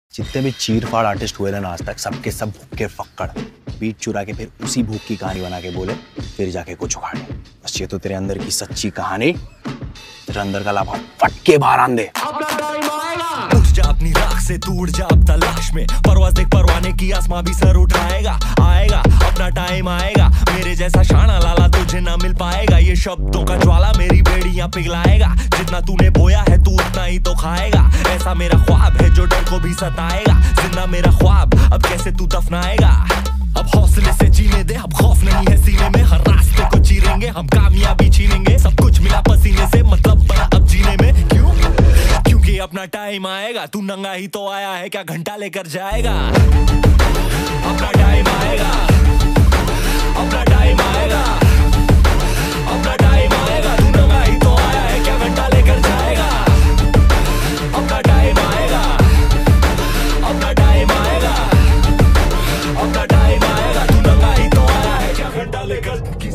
जितने भी चीर फाड़ आर्टिस्ट हुए ना आज तक, सबके सब भूख के फक्कड़ बीट चुरा के फिर उसी भूख की कहानी बना के बोले, फिर जाके कुछ उखाड़े। बस ये तो तेरे अंदर की सच्ची कहानी, तेरे अंदर का लाभा फट के बाहर आन दे। उठ जा अपनी राख से, तू उड़ जा अब तलाश में, परवाज़ देख परवाने की, आसमां भी सर उठाएगा। आएगा अपना टाइम आएगा, मेरे जैसा शाना लाला तुझे ना मिल पाएगा। ये शब्दों का ज्वाला मेरी बेड़ियां पिघलाएगा, जितना तूने बोया है तू उतना ही तो खाएगा। ऐसा मेरा ख्वाब है जो डर को भी सताएगा, जिंदा मेरा ख्वाब अब कैसे तू दफनाएगा। अब हौसले से जीने दे, अब खौफ नहीं है सीने में, हर रास्ते को चीरेंगे हम, कामयाबी छीनेंगे। सब कुछ मिला पसीने से, मतलब बना अब जीने में। क्यों? क्योंकि अपना टाइम आएगा, तू नंगा ही तो आया है, क्या घंटा लेकर जाएगा। अपना टाइम आएगा, अपना टाइम आएगा, अपना टाइम आएगा, तू नंगा ही तो आया है, क्या घंटा लेकर जाएगा। अपना टाइम आएगा, अपना टाइम आएगा, अपना टाइम आएगा, तू नंगा ही तो आया है, क्या घंटा लेकर